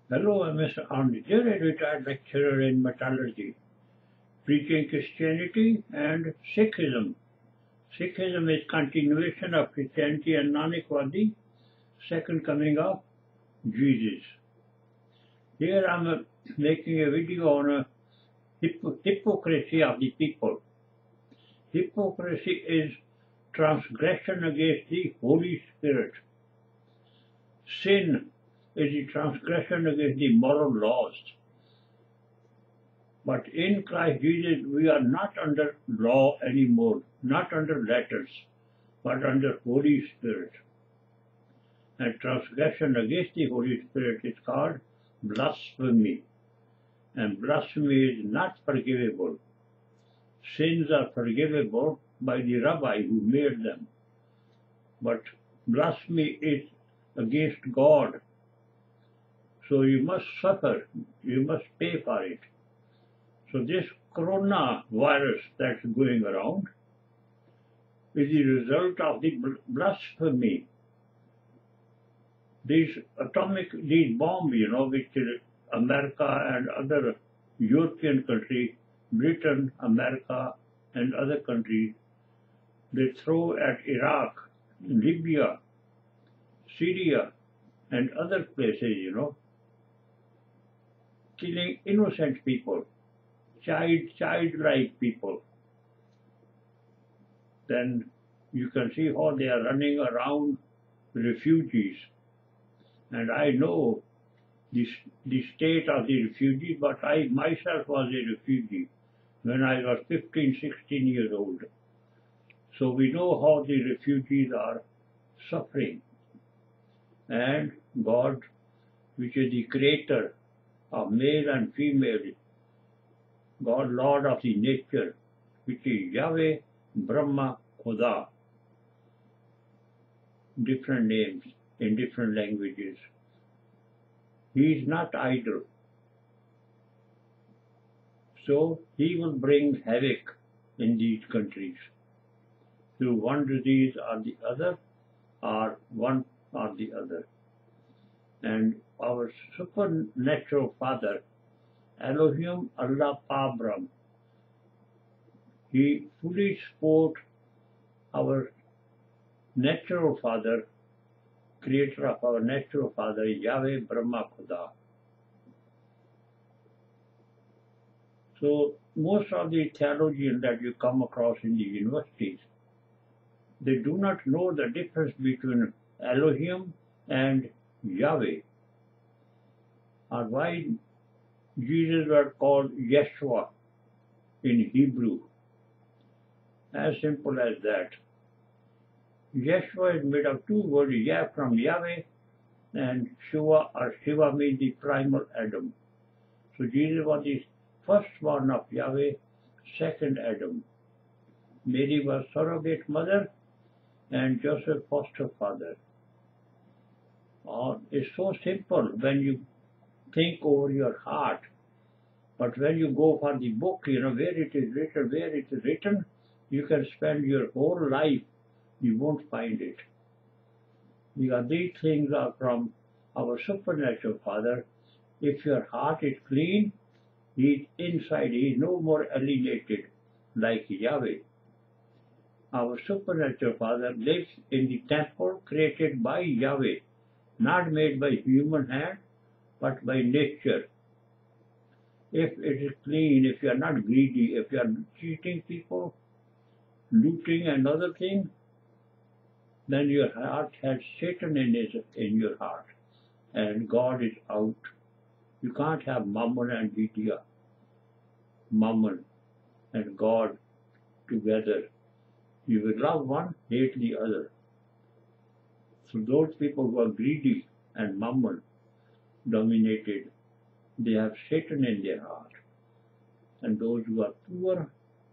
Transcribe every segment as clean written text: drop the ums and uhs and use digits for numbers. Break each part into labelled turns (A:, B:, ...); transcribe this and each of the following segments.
A: Hello, I'm Mr. Arnold, a retired lecturer in metallurgy, preaching Christianity and Sikhism. Sikhism is continuation of Christianity and Nanakvadi, second coming of Jesus. Here I'm making a video on a hypocrisy of the people. Hypocrisy is transgression against the Holy Spirit. Sin is the transgression against the moral laws. But in Christ Jesus, we are not under law anymore, not under letters, but under Holy Spirit. And transgression against the Holy Spirit is called blasphemy. And blasphemy is not forgivable. Sins are forgivable by the rabbi who made them. But blasphemy is against God. So you must suffer, you must pay for it. So this coronavirus that's going around is the result of the blasphemy. These bombs, which America and other European countries, Britain, America, and other countries, they throw at Iraq, Libya, Syria, and other places, killing innocent people, childlike people. Then you can see how they are running around refugees. And I know the state of the refugees, but I myself was a refugee when I was 15, 16 years old. So we know how the refugees are suffering. And God, which is the creator of male and female, God, Lord of the nature, which is Yahweh, Brahma, Khuda, different names in different languages. He is not idle. So he will bring havoc in these countries through one disease or the other, or one or the other. And our supernatural Father, Elohim, Allah, ParBrahm, he fully supports our natural Father, creator of our natural Father, Yahweh, Brahma, Khuda. So most of the theologians that you come across in the universities, they do not know the difference between Elohim and Yahweh, or why Jesus was called Yeshua in Hebrew. As simple as that. Yeshua is made of two words, Yah from Yahweh, and Shiva, or Shiva means the primal Adam. So Jesus was the firstborn of Yahweh, second Adam. Mary was surrogate mother, and Joseph foster father. It's so simple when you think over your heart. But when you go for the book, where it is written, you can spend your whole life, you won't find it. Because these things are from our supernatural Father. If your heart is clean, He is inside, He is no more alienated like Yahweh. Our supernatural Father lives in the temple created by Yahweh, not made by human hand, but by nature. If it is clean, if you are not greedy, if you are cheating people, looting and other things, then your heart has Satan in your heart, and God is out. You can't have Mammon and Vidya, Mammon and God together. You will love one, hate the other. So those people who are greedy and Mammon dominated, they have Satan in their heart. And those who are poor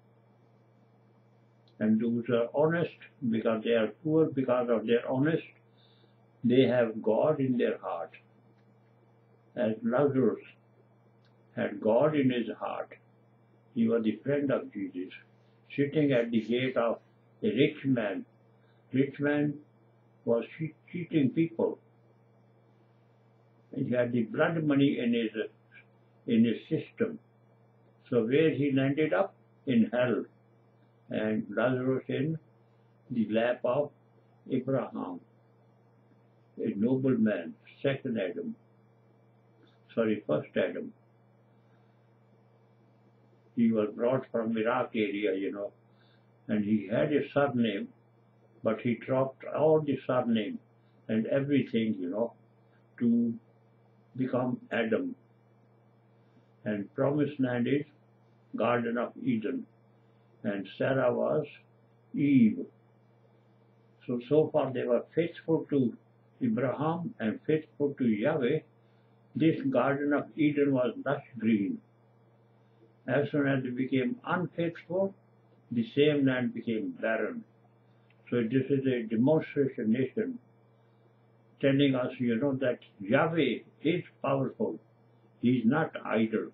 A: and those who are honest, because they are poor, because of their honest, they have God in their heart. As Lazarus had God in his heart, he was the friend of Jesus, sitting at the gate of a rich man. Rich man was cheating people. He had the blood money in his system. So where he landed up? In hell. And Lazarus in the lap of Abraham, a noble man, first Adam. He was brought from Iraq area, and he had a surname, but he dropped all the surname and everything, to become Adam. And promised land is Garden of Eden. And Sarah was Eve. So far they were faithful to Abraham and faithful to Yahweh. This Garden of Eden was lush green. As soon as they became unfaithful, the same land became barren. So this is a demonstration nation telling us, that Yahweh is powerful. He is not idle.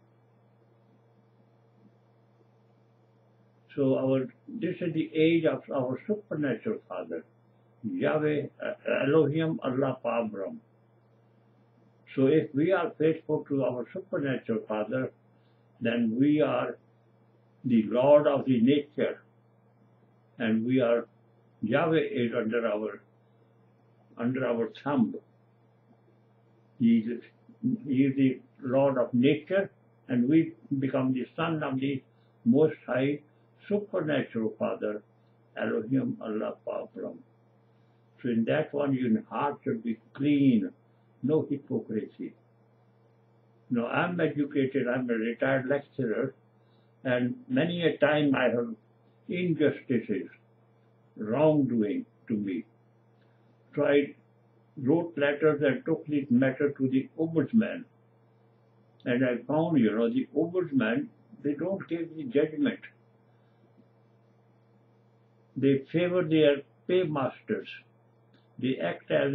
A: So this is the age of our supernatural Father, Yahweh, Elohim, Allah, ParBrahm. So if we are faithful to our supernatural Father, then we are the Lord of the nature, and Yahweh is under our thumb. He is the Lord of nature, and we become the son of the Most High supernatural Father, Elohim, Allah, ParBrahm. So in that one, your heart should be clean, no hypocrisy. Now, I'm educated, I'm a retired lecturer, and many a time I have injustices, wrongdoing to me. So I wrote letters and took this matter to the ombudsman. And I found, the ombudsman, they don't give the judgment. They favor their paymasters. They act as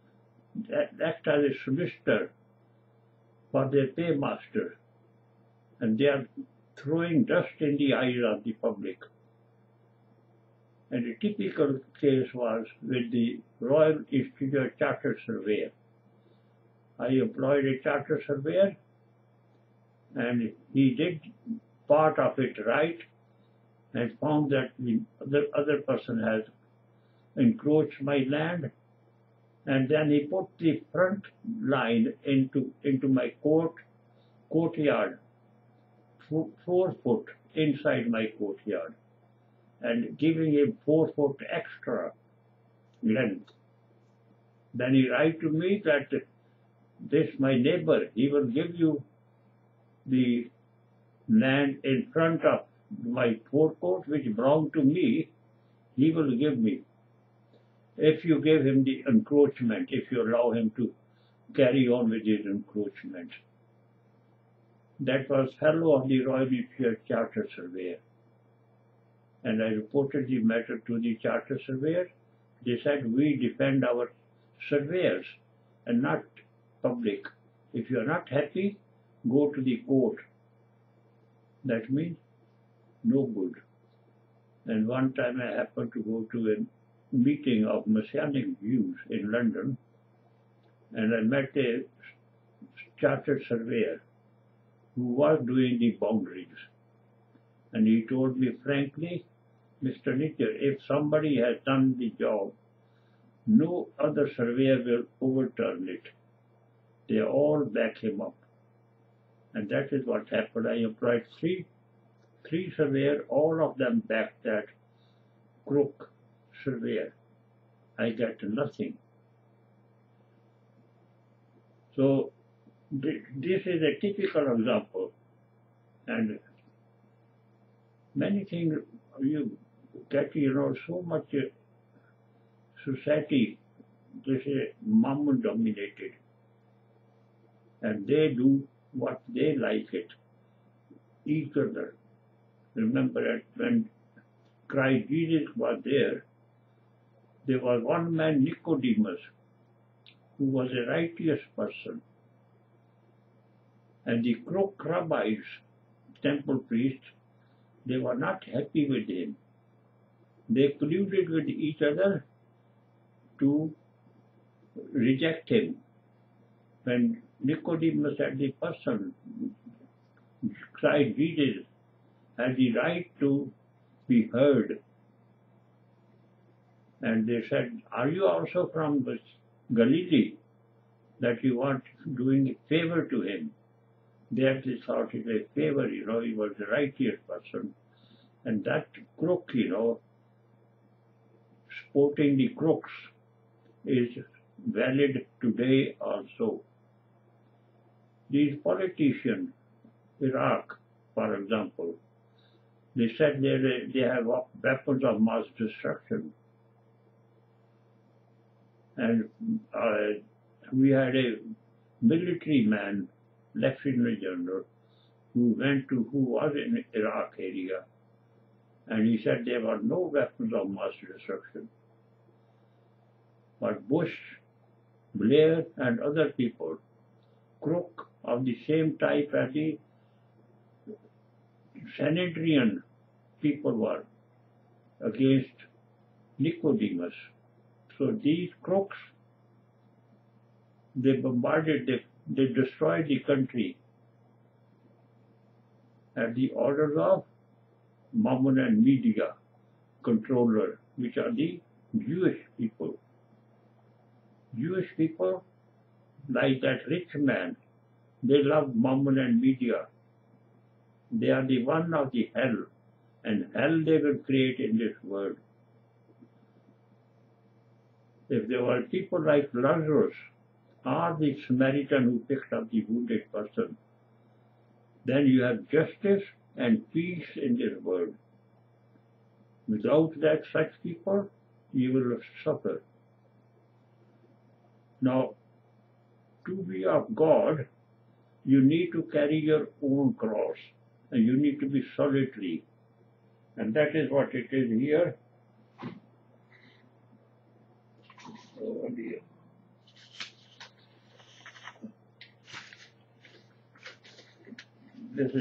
A: a solicitor for their paymaster, and they are throwing dust in the eyes of the public. And a typical case was with the Royal Institute Chartered Surveyor. I employed a chartered surveyor, and he did part of it right, and found that the other person has encroached my land, and then he put the front line into my courtyard, 4 foot inside my courtyard, and giving him 4 foot extra length. Then he write to me that this my neighbor, he will give you the land in front of my forecourt, which belonged to me, he will give me, if you give him the encroachment, if you allow him to carry on with his encroachment. That was fellow of the Royal Institute Chartered Surveyor. And I reported the matter to the Chartered Surveyor. They said, we defend our surveyors and not public. If you are not happy, go to the court. That means no good. And one time I happened to go to a meeting of Messianic Jews in London, and I met a chartered surveyor who was doing the boundaries. And he told me frankly, Mr. Nitter, if somebody has done the job, no other surveyor will overturn it. They all back him up. And that is what happened. I employed three surveyors, all of them backed that crook surveyor. I got nothing. So this is a typical example. And many things you get, so much society, this is Mammon dominated. And they do what they like it, each other. Remember that when Christ Jesus was there was one man, Nicodemus, who was a righteous person. And the crook rabbis, temple priests, they were not happy with him. They colluded with each other to reject him. When Nicodemus and the person cried, Jesus had the right to be heard. And they said, are you also from Galilee, that you want doing a favor to him? That they thought it a favor, he was a righteous person. And that crook, sporting the crooks, is valid today also. These politicians, Iraq, for example, they said they have weapons of mass destruction. And we had a military man, Lieutenant General, who was in Iraq area, and he said there were no weapons of mass destruction. But Bush, Blair, and other people, crook of the same type as the Sanhedrin people were against Nicodemus. So these crooks, they bombarded, they destroyed the country at the orders of Mammon and Media controller, which are the Jewish people. Jewish people, like that rich man, they love Mammon and Media. They are the one of the hell, and hell they will create in this world. If there were people like Lazarus, or the Samaritan who picked up the wounded person, then you have justice and peace in this world. Without that, such people, you will suffer. Now, to be of God, you need to carry your own cross, and you need to be solitary. And that is what it is here. Oh dear. This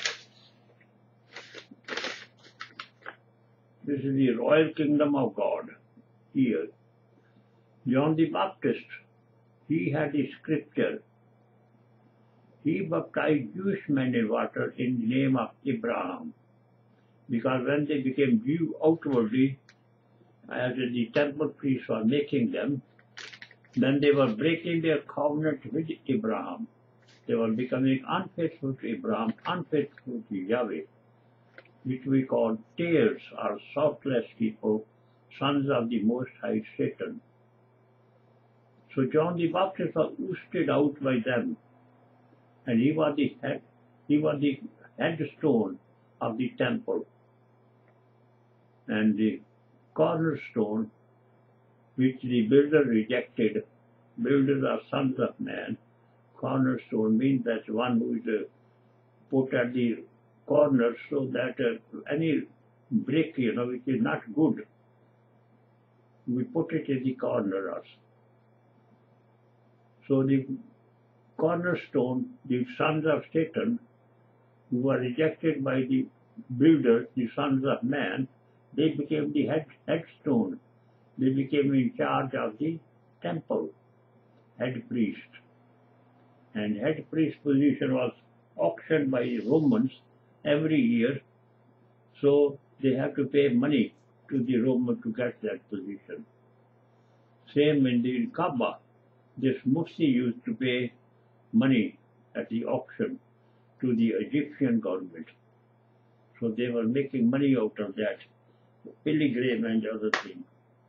A: is the royal kingdom of God here. John the Baptist, he had the scripture. He baptized Jewish men in water in the name of Abram, because when they became Jew outwardly, as the temple priests were making them, then they were breaking their covenant with Abraham. They were becoming unfaithful to Abraham, unfaithful to Yahweh, which we call tares or southless people, sons of the Most High Satan. So John the Baptist was ousted out by them, and he was the headstone of the temple, and the cornerstone which the builder rejected. Builders are sons of man. Cornerstone means that one who is put at the corner, so that any brick, which is not good, we put it in the corners. So the cornerstone, the sons of Satan, who were rejected by the builders, the sons of man, they became the headstone. They became in charge of the temple, head priest. And head priest position was auctioned by Romans every year, so they have to pay money to the Roman to get that position. Same in the Kaaba, this Mufti used to pay money at the auction to the Egyptian government. So they were making money out of that, pilgrim and other things.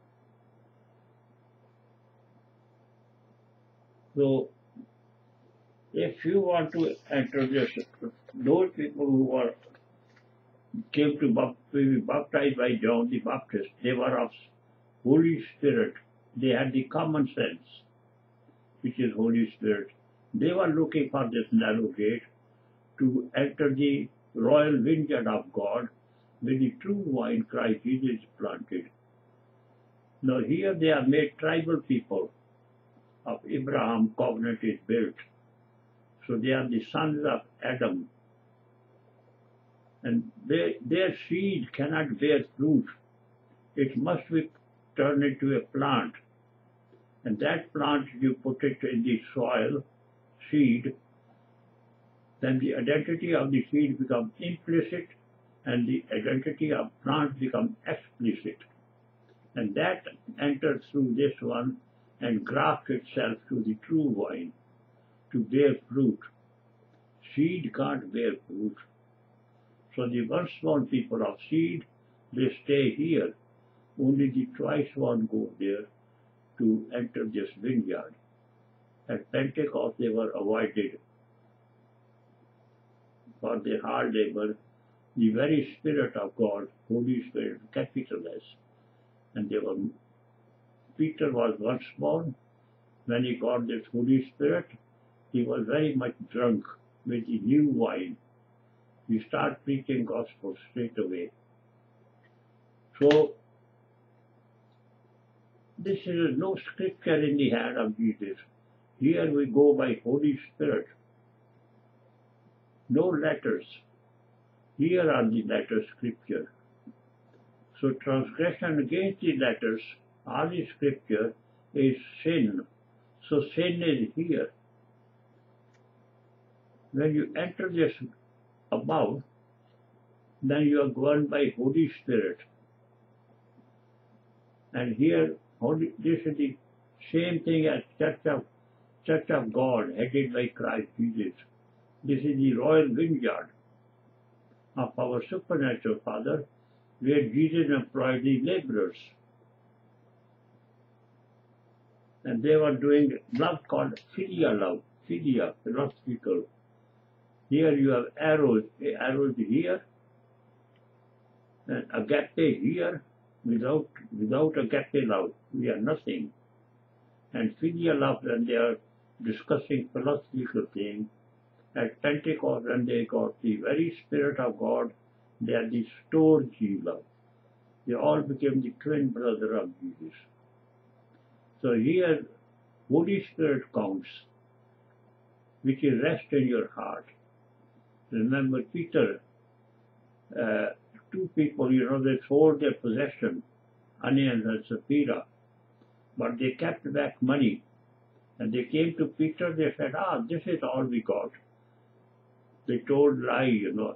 A: So if you want to enter this, those people who came to be baptized by John the Baptist, they were of Holy Spirit. They had the common sense, which is Holy Spirit. They were looking for this narrow gate to enter the royal vineyard of God, where the true vine Christ Jesus is planted. Now here they are made tribal people. Of Abraham covenant is built. So they are the sons of Adam. And their seed cannot bear fruit. It must be turned into a plant. And that plant, you put it in the soil, seed, then the identity of the seed becomes implicit and the identity of plant becomes explicit. And that enters through this one and grafts itself to the true vine to bear fruit. Seed can't bear fruit. So the once born people of seed, they stay here. Only the twice born go there to enter this vineyard. At Pentecost they were avoided for their hard labor. The very Spirit of God, Holy Spirit, capital S. And they were, Peter was once born. When he got this Holy Spirit, he was very much drunk with the new wine. He started preaching gospel straight away. So, this is no scripture in the hand of Jesus. Here we go by Holy Spirit. No letters. Here are the letters scripture. So transgression against the letters, all the scripture, is sin. So sin is here. When you enter this above, then you are governed by Holy Spirit. And here, this is the same thing as Church of God, headed by Christ Jesus. This is the royal vineyard of our supernatural Father, where Jesus employed the laborers. And they were doing love called philia love, philia, philosophical. Here you have arrows here, and agape here. Without agape love, we are nothing. And philia love, when they are discussing philosophical things, at Pentecost, when they got the very Spirit of God, they are the Storge love. They all became the twin brother of Jesus. So here, Holy Spirit counts, which is rest in your heart. Remember Peter, two people, they sold their possession, Ananias and Sapphira, but they kept back money. And they came to Peter, they said, this is all we got. They told lie,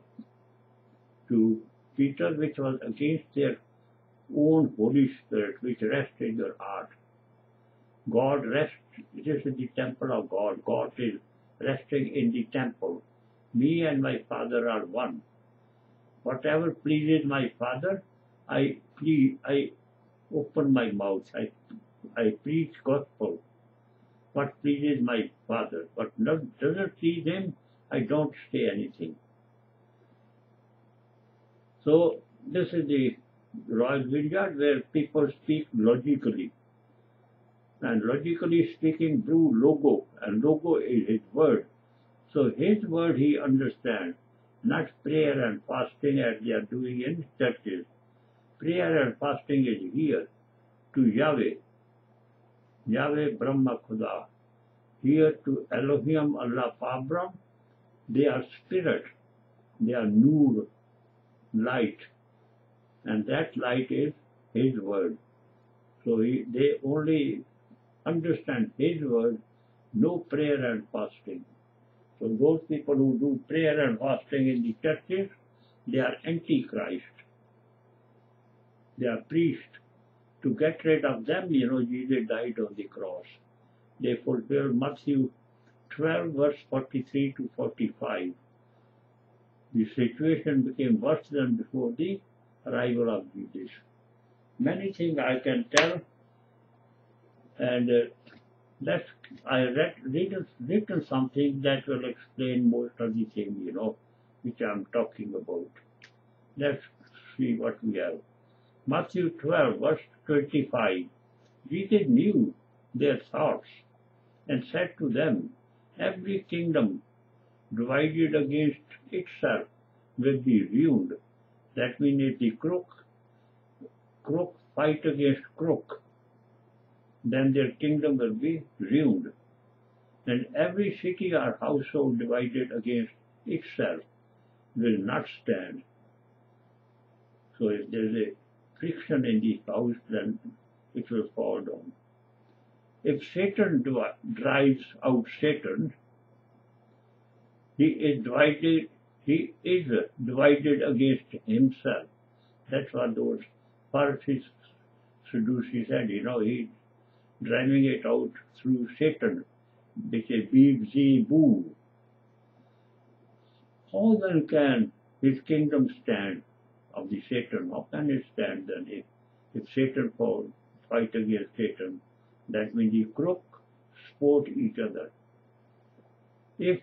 A: to Peter, which was against their own Holy Spirit, which rests in your heart. God rests, this is the temple of God. God is resting in the temple. Me and my Father are one. Whatever pleases my Father, I open my mouth. I preach gospel. What pleases my Father, what doesn't please him, I don't say anything. So this is the royal vineyard where people speak logically. And logically speaking through logo, and logo is his word. So his word he understands, not prayer and fasting as they are doing in churches. Prayer and fasting is here to Yahweh. Yahweh Brahma Khuda. Here to Elohim Allah ParBrahm. They are spirit. They are nur, light. And that light is his word. So they only understand his word, no prayer and fasting. So those people who do prayer and fasting in the churches, they are antichrist. They are priests. To get rid of them, Jesus died on the cross. They fulfilled Matthew 12, verse 43 to 45. The situation became worse than before the arrival of Jesus. Many things I can tell, and I written something that will explain most of the things, which I'm talking about. Let's see what we have. Matthew 12, verse 25. Jesus knew their thoughts and said to them, every kingdom divided against itself will be ruined. That means if the crook fight against crook, then their kingdom will be ruined. And every city or household divided against itself will not stand. So if there is a friction in the house, then it will fall down. If Satan drives out Satan, He is divided. He is divided against himself. That's what those Pharisees, Sadducees said. He's driving it out through Satan, which is Beelzebub. How then can his kingdom stand of the Satan? How can it stand then if Satan fight against Satan? That means the crook support each other. If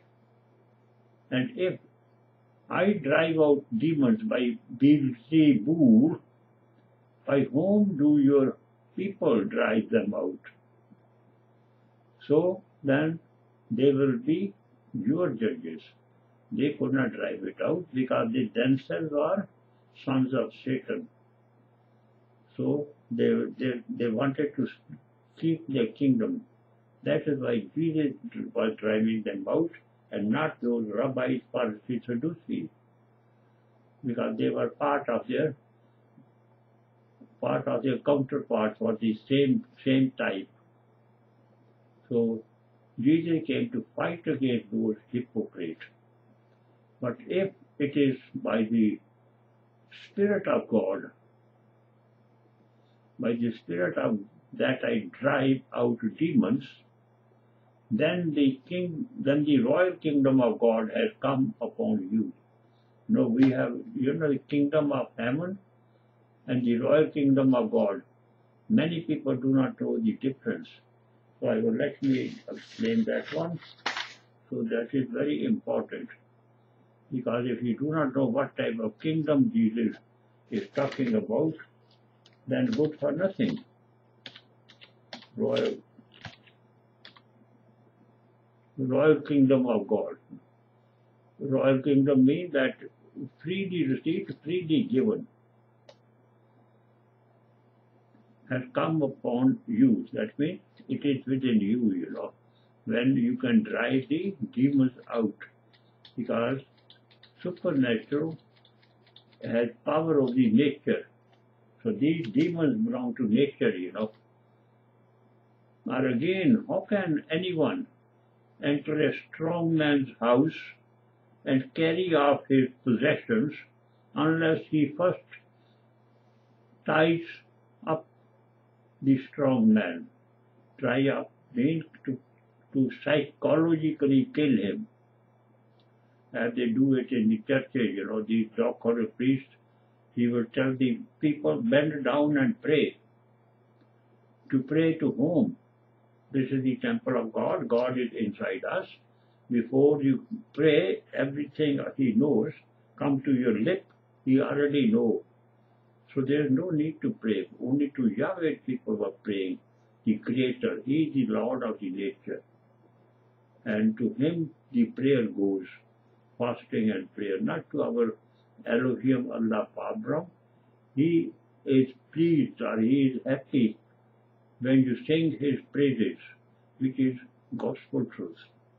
A: I drive out demons by Beelzebub, by whom do your people drive them out? So then they will be your judges. They could not drive it out because they themselves are sons of Satan. So they wanted to keep their kingdom. That is why Jesus was driving them out, and not those rabbis, Pharisees, Sadducees, because they were part of their counterparts for the same type. So Jesus came to fight against those hypocrites. But if it is by the Spirit of God, by the Spirit of that I drive out demons, then the royal kingdom of God has come upon you. We have, the kingdom of heaven and the royal kingdom of God. Many people do not know the difference. So let me explain that one. So that is very important. Because if you do not know what type of kingdom Jesus is talking about, then good for nothing. Royal kingdom of God. Royal kingdom means that freely received, freely given, has come upon you. That means it is within you, when you can drive the demons out. Because supernatural has power of the nature. So these demons belong to nature, Or again, how can anyone enter a strong man's house and carry off his possessions unless he first ties up the strong man? Tie up means to psychologically kill him, as they do it in the churches. These dog-collar priests, he will tell the people, bend down and pray. To pray to whom? This is the temple of God. God is inside us. Before you pray, everything he knows come to your lip. He already knows. So there is no need to pray. Only to Yahweh people were praying, the Creator. He is the Lord of the nature. And to him the prayer goes, fasting and prayer, not to our Elohim, Allah, ParBrahm. He is pleased or he is happy when you sing his praises, which is gospel truth.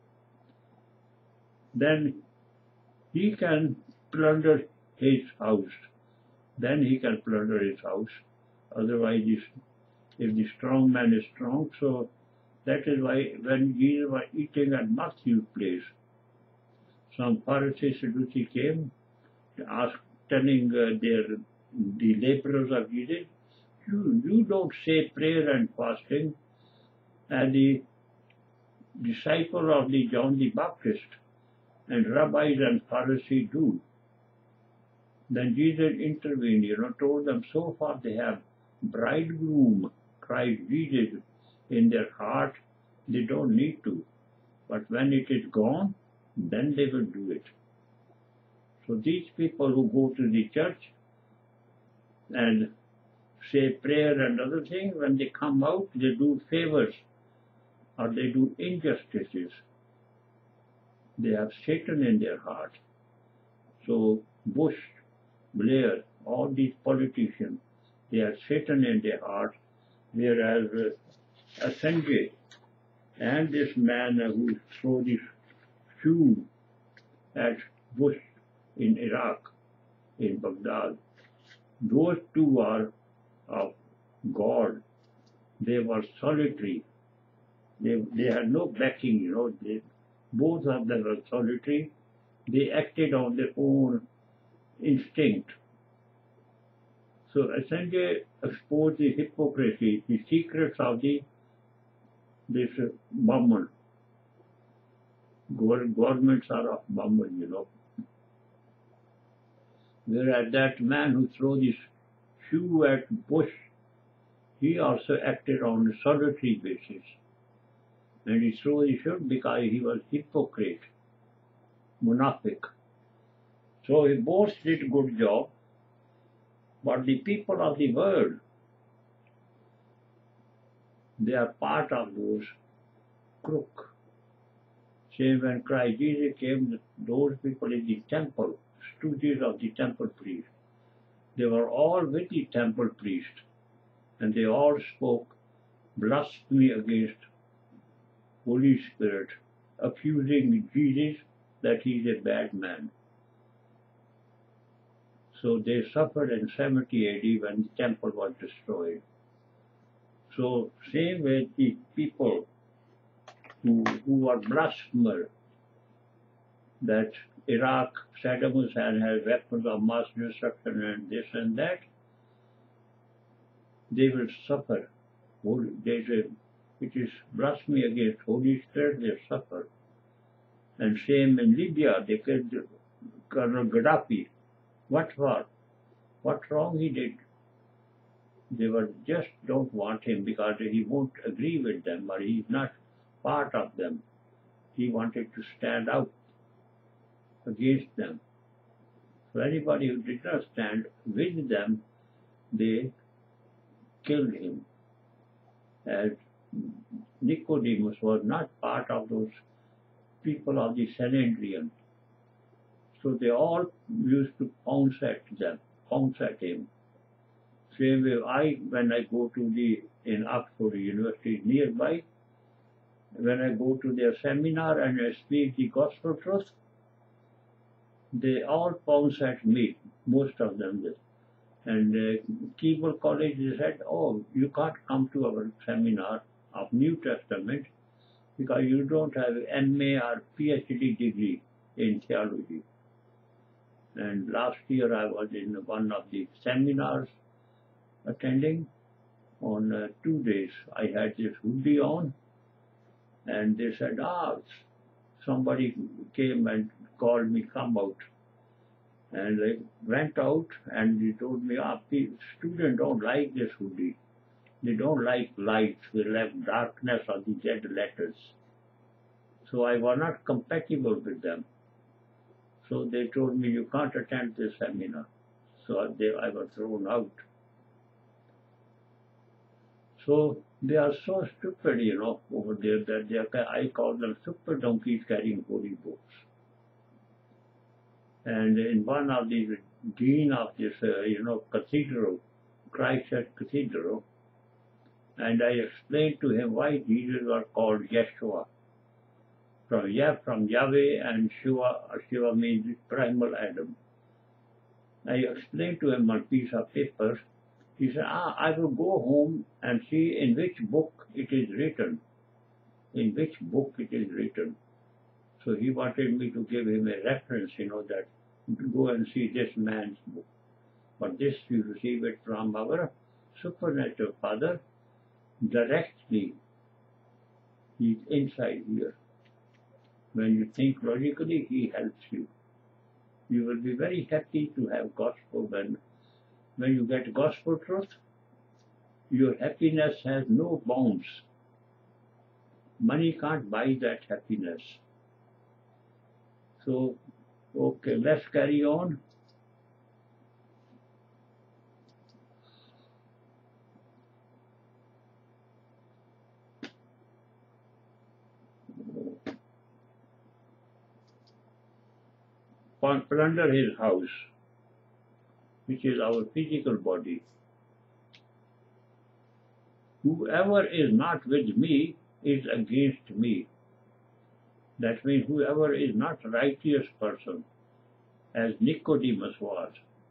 A: Then he can plunder his house. Then he can plunder his house. Otherwise, if the strong man is strong, so that is why when Jesus was eating at Matthew's place, some Pharisees, Sadducees came, telling the laborers of Jesus, you don't say prayer and fasting as the disciple of the John the Baptist and rabbis and Pharisees do. Then Jesus intervened, told them, so far they have bridegroom, Christ Jesus, in their heart, they don't need to. But when it is gone, then they will do it. So these people who go to the church and say prayer and other things, when they come out, they do favors or they do injustices. They have Satan in their heart. So Bush, Blair, all these politicians, they have Satan in their heart, whereas Assange and this man who threw this shoe at Bush in Iraq, in Baghdad, those two are of God. They were solitary. They had no backing, both of them were solitary They acted on their own instinct. So Assange exposed the hypocrisy, the secrets of this Brahman. Governments are of Brahman, you know. Whereas that man who threw this shoe at Bush, he also acted on a solitary basis. And he threw the shoe because he was hypocrite, munafiq. So he both did good job, but the people of the world, they are part of those crook. Same when Christ Jesus came, those people in the temple, stooges of the temple priest, they were all with the temple priest, and they all spoke blasphemy against Holy Spirit, accusing Jesus that he is a bad man. So they suffered in 70 AD when the temple was destroyed. So same with the people who are blasphemers, that Iraq, Saddam Hussein has weapons of mass destruction and this and that, they will suffer. It is blasphemy against Holy Spirit, they suffer. And same in Libya, they killed Colonel Gaddafi. What for? What wrong he did? They were just don't want him because he won't agree with them, or he's not part of them. He wanted to stand out against them. So anybody who did not stand with them, they killed him. As Nicodemus was not part of those people of the Sanhedrin. So they all used to pounce at him. Same way when I go to in Oxford University nearby, when I go to their seminar and I speak the gospel truth, they all pounce at me, most of them did. And Keble College, they said, oh, you can't come to our seminar of New Testament because you don't have MA or PhD degree in theology. And last year I was in one of the seminars attending. On 2 days I had this hoodie on, and they said, somebody came and called me, come out. And I went out and he told me, students don't like this hoodie. They don't like light, they like darkness or the dead letters. So I was not compatible with them. So they told me, you can't attend this seminar. So I was thrown out. So they are so stupid, over there, that I call them super donkeys carrying holy books. And in one of the dean of this, cathedral, Christchurch Cathedral, and I explained to him why Jesus was called Yeshua. From Yahweh, and Shiva means primal Adam. I explained to him on a piece of paper. He said, I will go home and see in which book it is written. In which book it is written. So he wanted me to give him a reference, that go and see this man's book. But this you receive it from our supernatural Father directly. He's inside here. When you think logically, he helps you. You will be very happy to have gospel when you get gospel truth. Your happiness has no bounds. Money can't buy that happiness. So, okay, let's carry on. Plunder his house, which is our physical body. Whoever is not with me is against me. That means whoever is not righteous person, as Nicodemus was,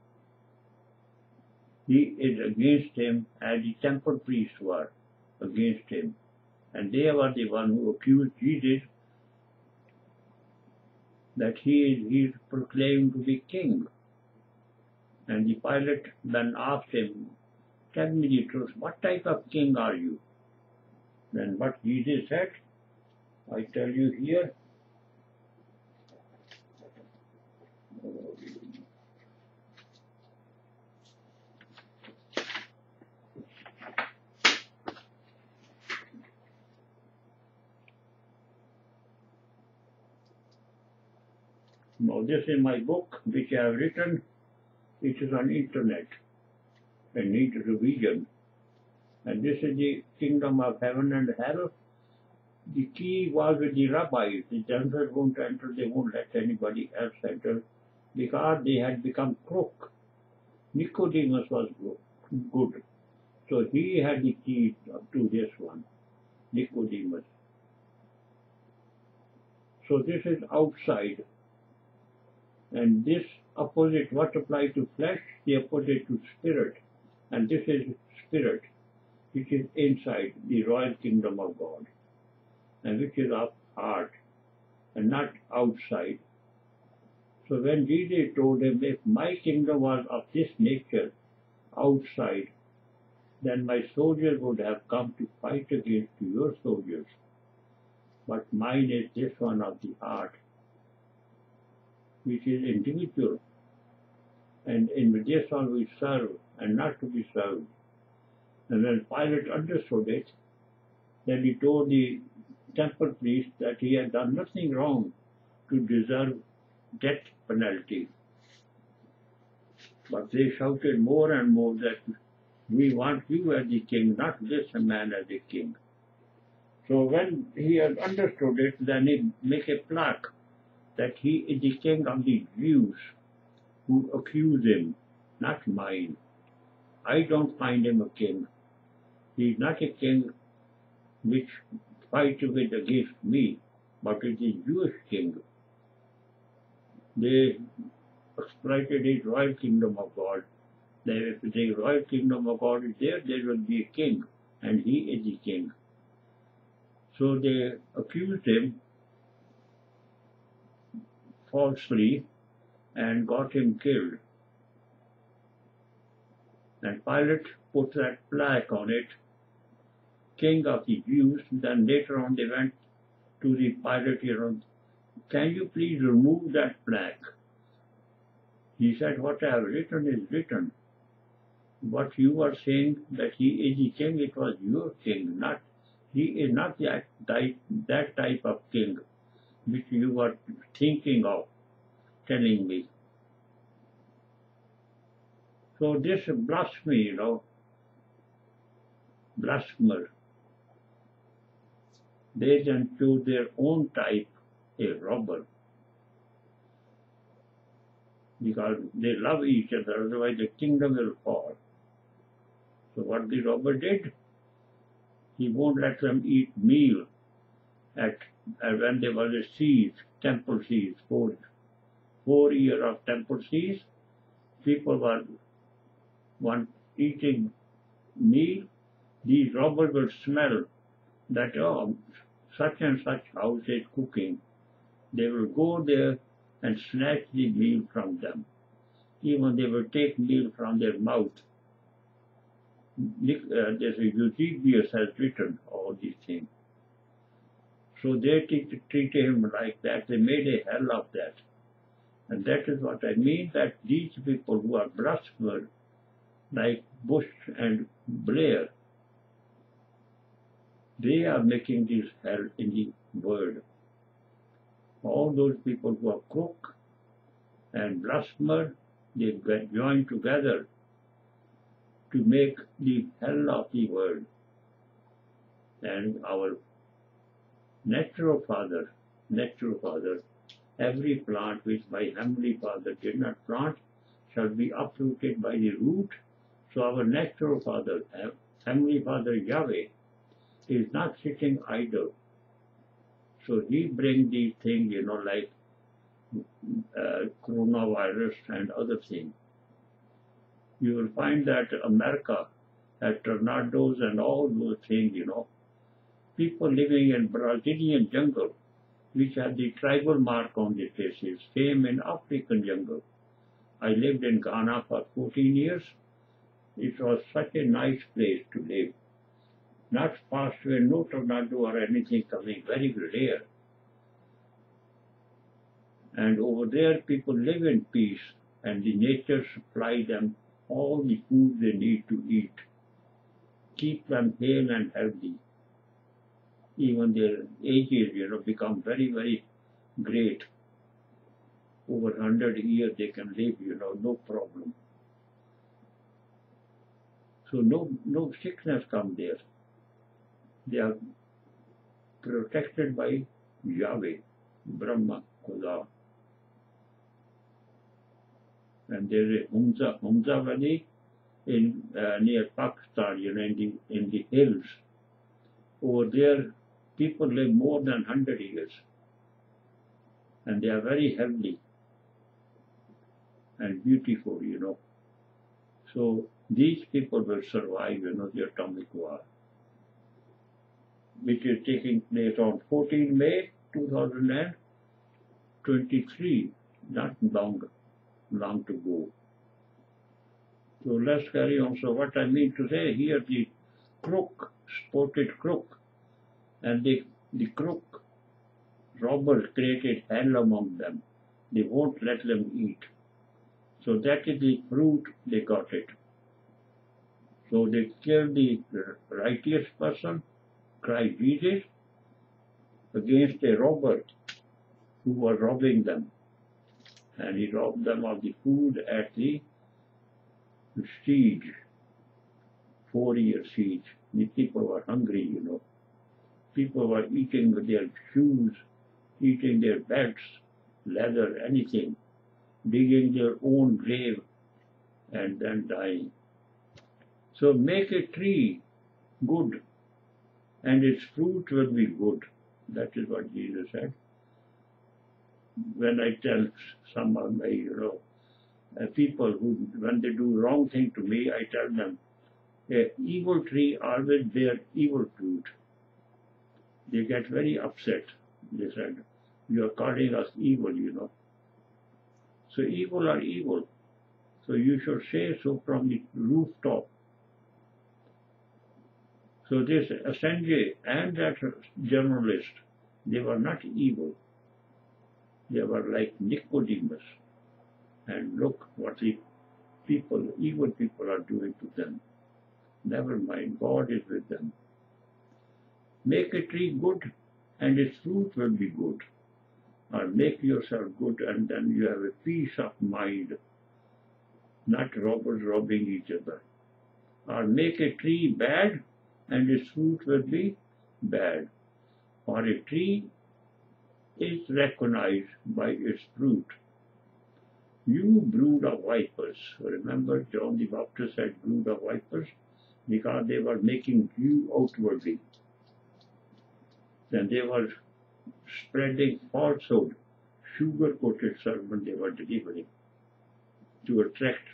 A: he is against him, as the temple priests were against him. And they were the one who accused Jesus that he is proclaimed to be king. And the Pilate then asked him, tell me the truth, what type of king are you? Then what Jesus said, I tell you here. Now this is my book which I have written. It is on internet and needs revision. And this is the kingdom of heaven and hell. The key was with the rabbis. The Gentiles won't enter, they won't let anybody else enter because they had become crook. Nicodemus was good. So he had the key to this one, Nicodemus. So this is outside. And this opposite, what applies to flesh, the opposite to spirit. And this is spirit, which is inside the royal kingdom of God. And which is of heart and not outside. So when Jesus told him, if my kingdom was of this nature, outside, then my soldiers would have come to fight against your soldiers. But mine is this one of the heart, which is individual. And in this one we serve and not to be served. And when Pilate understood it, then he told the temple priest that he had done nothing wrong to deserve death penalty. But they shouted more and more that we want you as the king, not this man as the king. So when he had understood it, then he make a plaque that he is the king of the Jews who accuse him, not mine. I don't find him a king. He is not a king which fights with against me, but it is a Jewish king. They exploited his royal kingdom of God. If the royal kingdom of God is there, there will be a king, and he is the king. So they accused him falsely and got him killed. And Pilate put that plaque on it, King of the Jews. Then later on they went to the Pilate, can you please remove that plaque? He said, what I have written is written. What you are saying that he is the king, it was your king, not he is not that type of king which you were thinking of telling me. So this blasphemy, blasphemer, they then choose their own type, a robber, because they love each other, otherwise the kingdom will fall. So what the robber did, he won't let them eat meal when there was a siege, temple siege, 4 years of temple siege. People were eating meal. These robbers will smell that, such and such house is cooking. They will go there and snatch the meal from them. Even they will take meal from their mouth. There's a Eusebius has written all these things. So they treated him like that. They made a hell of that. And that is what I mean, that these people who are blasphemers, like Bush and Blair, they are making this hell in the world. All those people who are crook and blasphemer, they get joined together to make the hell of the world. And our natural father, every plant which my heavenly Father did not plant shall be uprooted by the root. So our natural Father, heavenly Father Yahweh, is not sitting idle. So he brings these things, like coronavirus and other things. You will find that America has tornadoes and all those things, people living in Brazilian jungle, which had the tribal mark on their faces, came in African jungle. I lived in Ghana for 14 years. It was such a nice place to live. Not fast away, no tornado or anything coming, very rare. And over there people live in peace, and the nature supply them all the food they need to eat. Keep them hale and healthy. Even their ages, become very, very great. Over 100 years they can live, no problem. So no sickness come there. They are protected by Yahweh, Brahma, Khuda. And there is Humza Valley in near Pakistan, in the hills. Over there, people live more than 100 years, and they are very healthy and beautiful, So these people will survive, the atomic war, which is taking place on 14 May 2023, not long to go. So let's carry on. So what I mean to say here, the crook, spotted crook, and the crook robbers created hell among them. They won't let them eat. So that is the fruit they got it. So they killed the righteous person, Christ Jesus, against a robber who was robbing them. And he robbed them of the food at the siege, 4-year siege. The people were hungry, People were eating with their shoes, eating their belts, leather, anything, digging their own grave and then dying. So make a tree good, and its fruit will be good. That is what Jesus said. When I tell some of my, people who, when they do wrong thing to me, I tell them, an evil tree always bear evil fruit. They get very upset. They said, you are calling us evil, So evil are evil. So you should say so from the rooftop. So this Assange and that journalist, they were not evil. They were like Nicodemus. And look what the evil people are doing to them. Never mind, God is with them. Make a tree good, and its fruit will be good. Or make yourself good, and then you have a peace of mind, not robbers robbing each other. Or make a tree bad, and its fruit will be bad. For a tree is recognized by its fruit. You brood of vipers. Remember, John the Baptist said brood of vipers, because they were making you outwardly. Then they were spreading falsehood, sugar-coated sermon they were delivering to attract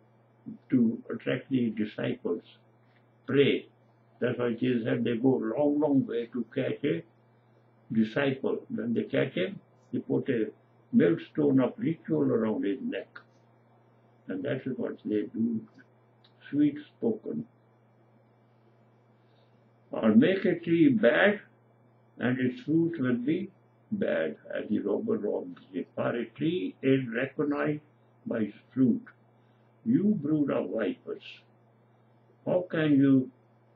A: the disciples. Pray. That's why Jesus said they go long, long way to catch a disciple. When they catch him, they put a millstone of ritual around his neck. And that is what they do, sweet spoken. Or make a tree bad, and its fruit will be bad, as the robber robbed it. For a tree is recognized by its fruit. You brood of vipers, how can you,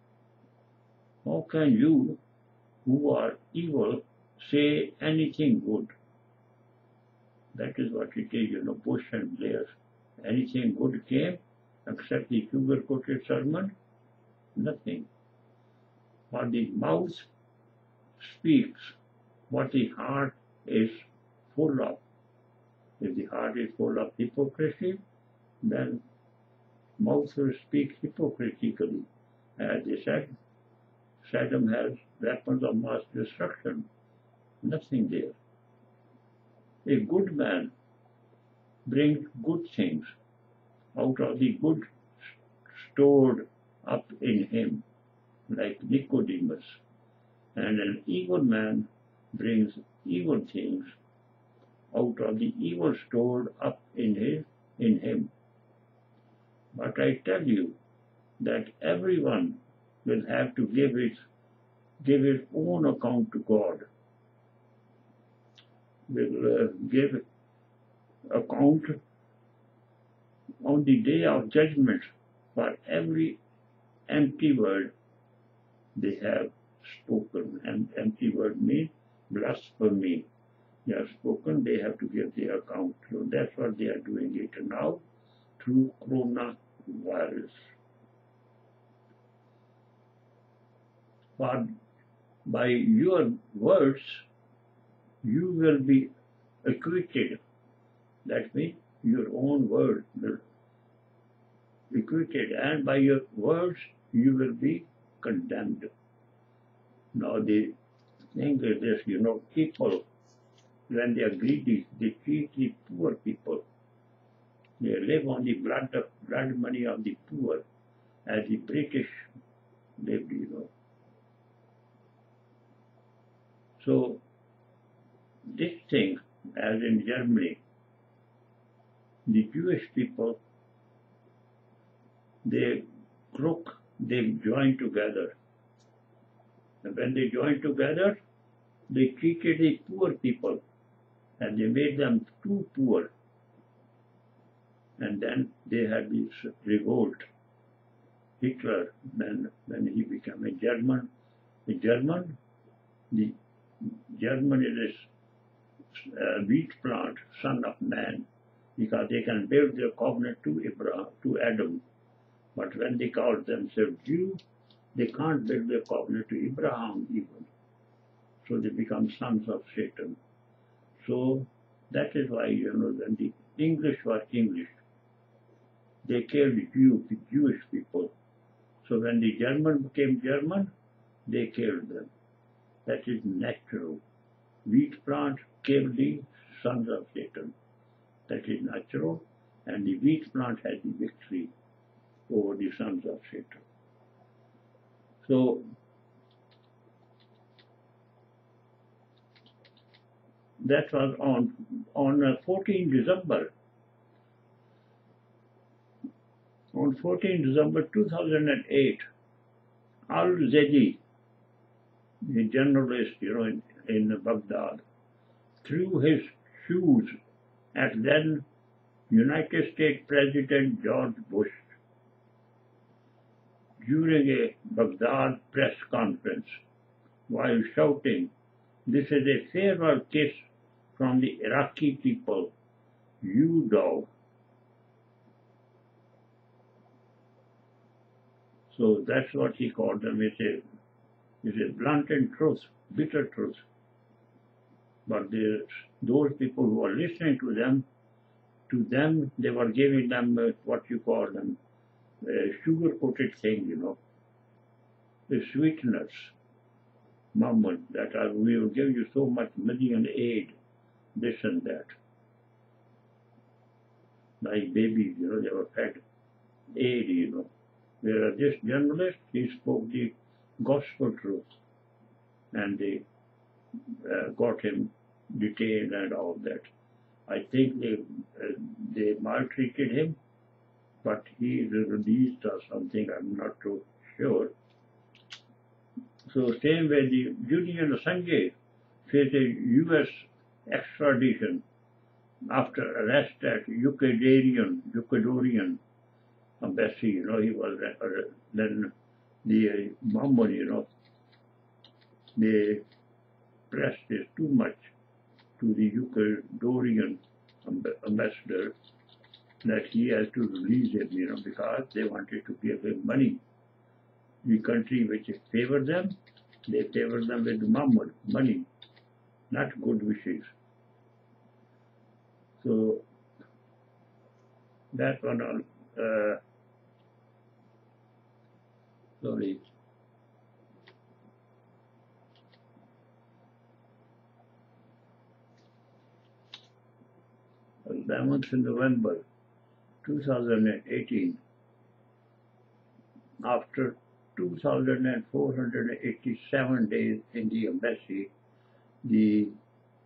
A: who are evil, say anything good? That is what it is, Bush and Blair. Anything good came, except the sugar-coated sermon? Nothing. For the mouth speaks what the heart is full of. If the heart is full of hypocrisy, then mouth will speak hypocritically. As they said, Saddam has weapons of mass destruction. Nothing there. A good man brings good things out of the good stored up in him, like Nicodemus. And an evil man brings evil things out of the evil stored up in him. But I tell you that everyone will have to give his own account to God. Will give account on the day of judgment for every empty word they have spoken. And empty word means blasphemy. They have spoken, they have to give their account. So that's what they are doing it now through coronavirus. For by your words you will be acquitted. That means your own word will be acquitted, and by your words you will be condemned. Now the thing is this, people, when they are greedy, they treat the poor people. They live on the blood money of the poor, as the British lived, So this thing, as in Germany, the Jewish people, they joined together. And when they joined together, they treated the poor people and they made them too poor. And then they had this revolt. Hitler, when he became a German, the German is a wheat plant, son of man, because they can build their covenant to Adam. But when they call themselves Jew, they can't build their covenant to Abraham even. So they become sons of Satan. So that is why, when the English were English, they killed the Jewish people. So when the German became German, they killed them. That is natural. Wheat plant killed the sons of Satan. That is natural. And the wheat plant has the victory over the sons of Satan. So that was on 14 December. On 14 December 2008, al-Zaidi, a journalist, in Baghdad, threw his shoes at then United States President George Bush during a Baghdad press conference while shouting, "This is a farewell kiss from the Iraqi people, you dog." So that's what he called them. It's a blunt and truth, bitter truth. But those people who are listening to them, they were giving them what you call them, sugar-coated thing, the sweeteners, mammon, that we will give you so much money and aid, this and that. Like babies, they were fed aid, Whereas this journalist, he spoke the gospel truth, and they got him detained and all that. I think they maltreated him, but he released or something, I'm not too sure. So same way the Julian Assange faced a U.S. extradition after arrest at Ecuadorian embassy, he was then the Mammon, they pressed it too much to the Ecuadorian ambassador that he has to release him, because they wanted to give him money. The country which favored them, they favored them with Mammon, money, not good wishes. So that one on, sorry. 11th November 2018, after 2,487 days in the embassy, the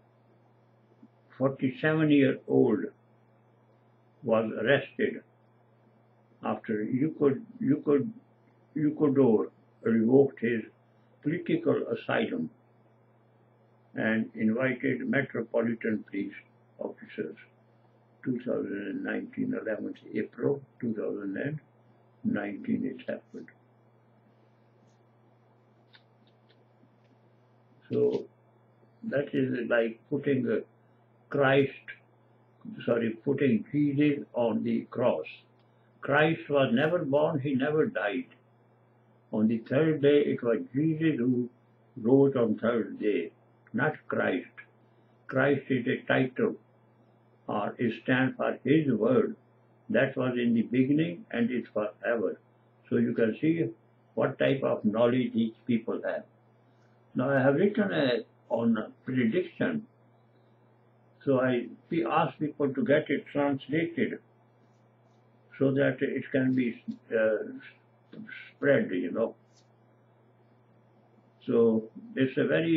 A: 47-year-old was arrested after Ecuador revoked his political asylum and invited Metropolitan Police officers. 2019, 11th April 2019 it happened. So that is like putting putting Jesus on the cross. Christ was never born, he never died. On the third day, it was Jesus who rose on third day, not Christ. Christ is a title, or it stands for his word. That was in the beginning and is forever. So you can see what type of knowledge these people have. Now I have written on prediction. So I ask people to get it translated so that it can be spread, you know. So it's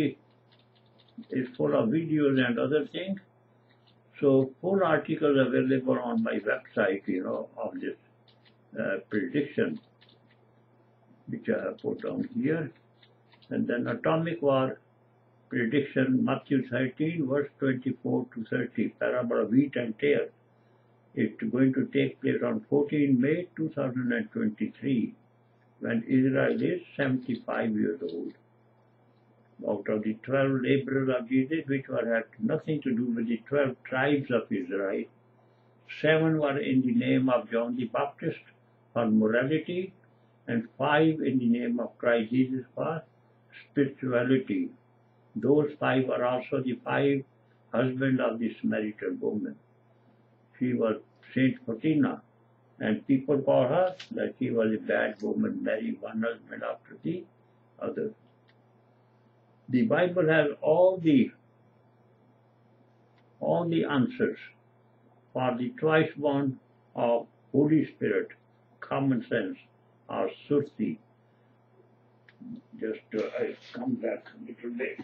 A: full of videos and other things. So full articles available on my website, you know, of this prediction, which I have put on here. And then atomic war prediction, Matthew 13, verse 24 to 30, parable of wheat and tare. It's going to take place on 14 May 2023, when Israel is 75 years old. Out of the 12 laborers of Jesus, which had nothing to do with the 12 tribes of Israel, 7 were in the name of John the Baptist for morality, and 5 in the name of Christ Jesus for spirituality. Those 5 are also the 5 husbands of the Samaritan woman. She was St.Photina, and people call her that she was a bad woman, marrying one husband after the other. The Bible has all the answers for the twice born of Holy Spirit, common sense, or Surti. Just I come back a little bit.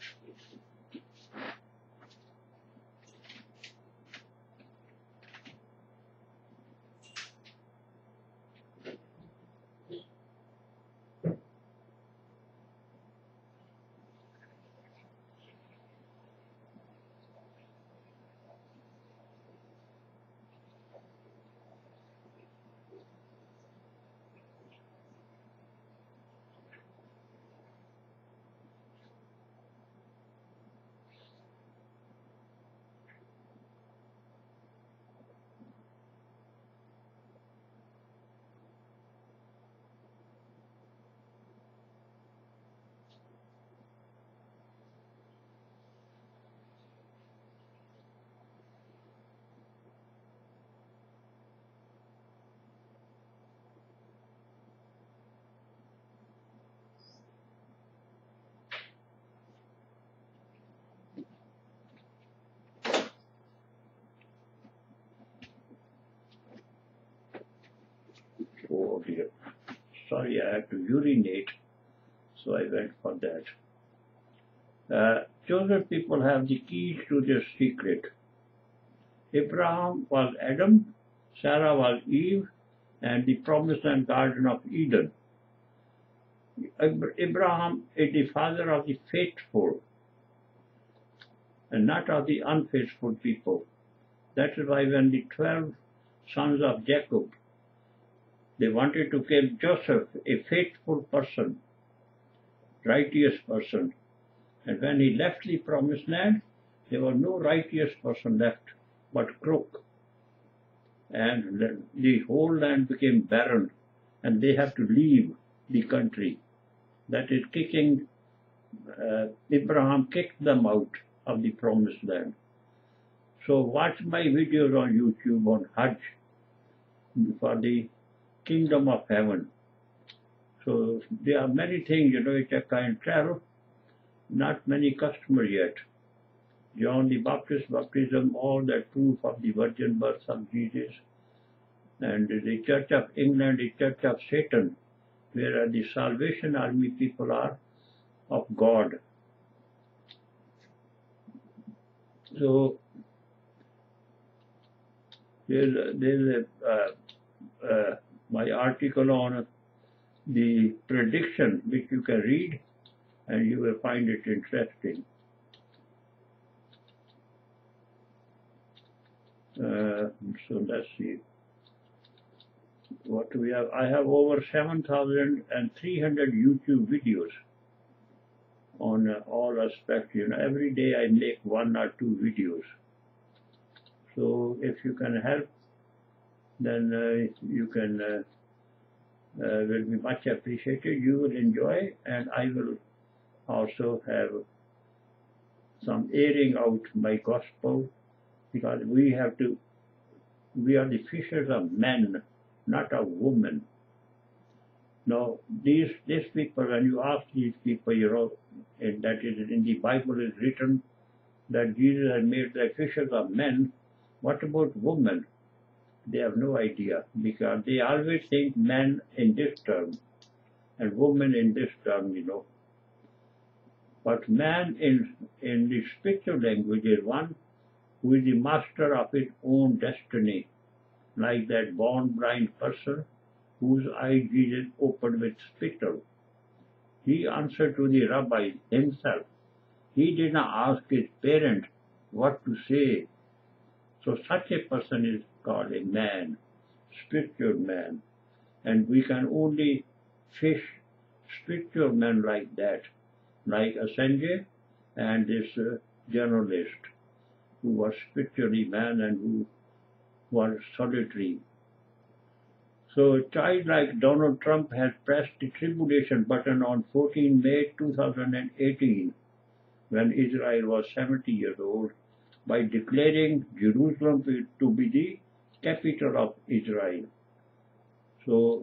A: Oh dear. Sorry, I had to urinate, so I went for that. Chosen people have the keys to this secret. Abraham was Adam, Sarah was Eve, and the promised land Garden of Eden. Abraham is the father of the faithful and not of the unfaithful people. That is why when the 12 sons of Jacob, they wanted to kill Joseph, a faithful person, righteous person. And when he left the promised land, there was no righteous person left, but crook. And the whole land became barren, and they have to leave the country. That is Abraham kicked them out of the promised land. So watch my videos on YouTube on Hajj for the kingdom of heaven. So there are many things, which I can't tell. Not many customers yet. John the Baptist baptism, all that proof of the virgin birth of Jesus. And the Church of England, the Church of Satan, where the Salvation Army people are of God. So There's my article on the prediction, which you can read, and you will find it interesting. So let's see what we have. I have over 7,300 YouTube videos on all aspects. Every day I make 1 or 2 videos. So if you can help, then you can will be much appreciated. You will enjoy, and I will also have some airing out my gospel, because we are the fishers of men, not of women. Now, these people, when you ask these people, that is in the Bible is written that Jesus has made the fishers of men. What about women? They have no idea, because they always think men in this term and women in this term, But man in the spiritual language is one who is the master of his own destiny, like that born blind person whose eyes Jesus opened with spittle. He answered to the rabbi himself. He did not ask his parent what to say. So such a person is called a man, spiritual man. And we can only fish spiritual men like that, like Assange and this journalist who was spiritually man and who was solitary. So a child like Donald Trump has pressed the tribulation button on 14 May 2018, when Israel was 70 years old, by declaring Jerusalem to be the capital of Israel. So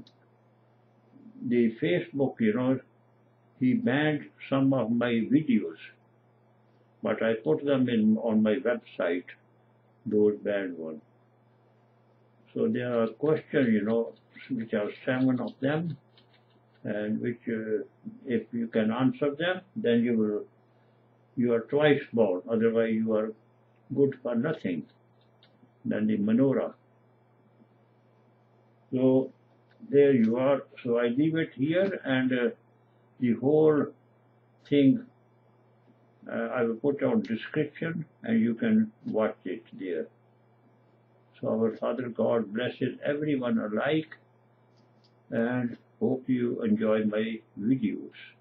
A: the Facebook, he banned some of my videos, but I put them on my website, those banned ones. So there are questions, which are 7 of them, and which, if you can answer them, then you are twice born. Otherwise, you are good for nothing. Then the menorah. So there you are. So I leave it here, and the whole thing I will put on description, and you can watch it there. So our Father God blesses everyone alike, and hope you enjoy my videos.